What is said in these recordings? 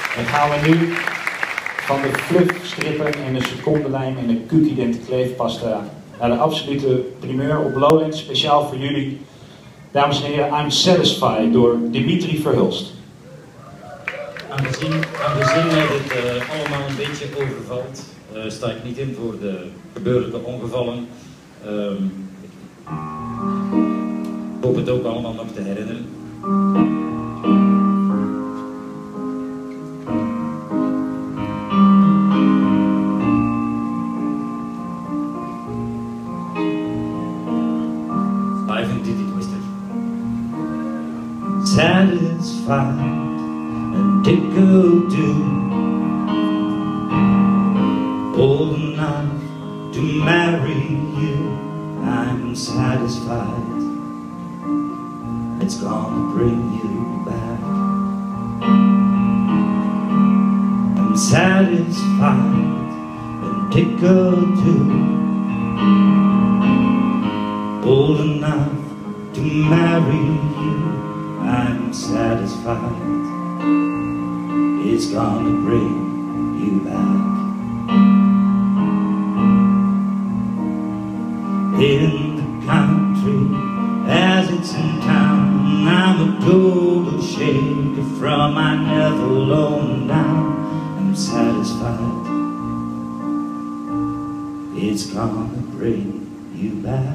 Dan gaan we nu van de fluffstrippen en de secondenlijm en de Cookie-Dent kleefpasta naar de absolute primeur op Lowlands, speciaal voor jullie. Dames en heren, I'm Satisfied door Dimitri Verhulst. Aangezien dit allemaal een beetje overvalt, sta ik niet in voor de gebeurlijke ongevallen. Ik hoop het ook allemaal nog te herinneren. Live in Dizzy Twister. Satisfied and tickle-do, old enough to marry you. I'm satisfied, it's gonna bring you back. I'm satisfied and tickle-do, old enough to marry you. I'm satisfied, it's gonna bring you back. In the country as it's in town, I'm a total shaker from I never alone down. I'm satisfied, it's gonna bring you back.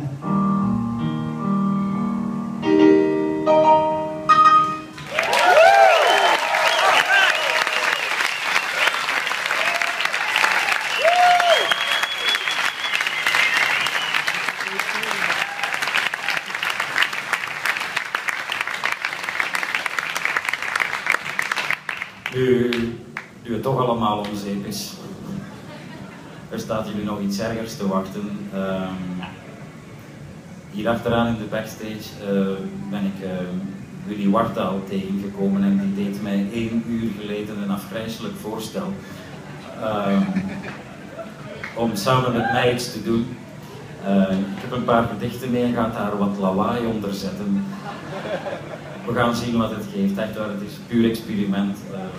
Nu het toch allemaal om zeep is, er staat jullie nog iets ergers te wachten. Hier achteraan in de backstage ben ik Willy Wartaal tegengekomen en die deed mij 1 uur geleden een afgrijselijk voorstel om samen met mij iets te doen. Ik heb een paar gedichten mee en ga daar wat lawaai onder zetten. We gaan zien wat het geeft. Echt waar, het is een puur experiment.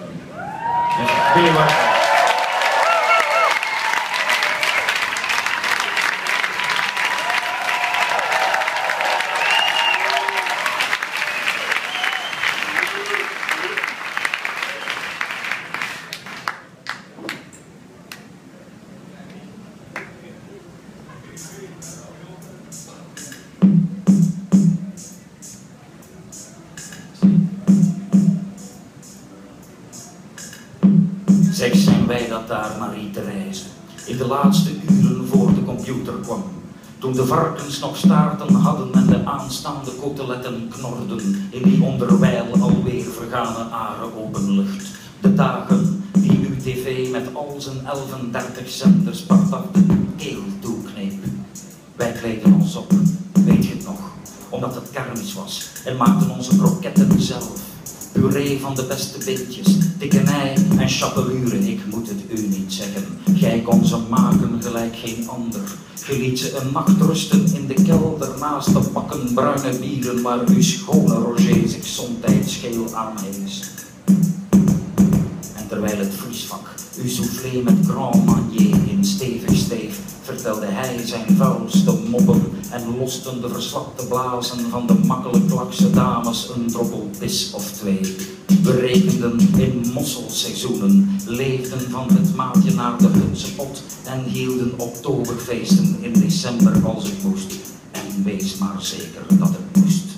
Zeg, zijn wij dat daar, Marie-Thérèse, in de laatste uren voor de computer kwam, toen de varkens nog staarten hadden en de aanstaande koteletten knorden in die onderwijl alweer vergane aarde-openlucht. De dagen die uw tv met al zijn 1130 zenders partach de keel toekneep. Wij kleden ons op, weet je het nog, omdat het kermis was en maakten onze kroketten zelf. Puree van de beste beetjes, tikkenij en chapelure, ik moet het u niet zeggen. Gij kon ze maken gelijk geen ander. Ge liet ze een nacht rusten in de kelder naast de bakken bruine bieren waar uw schone Roger zich somtijds scheel aanhees. En terwijl het vriesvak uw soufflé met Grand Marnier in stevig steef, vertelde hij zijn vuilste mobben en losten de verslapte blazen van de makkelijk lakse dames een droppel pis of 2. We rekenden in mosselseizoenen, leefden van het maatje naar de hutsepot en hielden oktoberfeesten in december als het moest. En wees maar zeker dat het moest.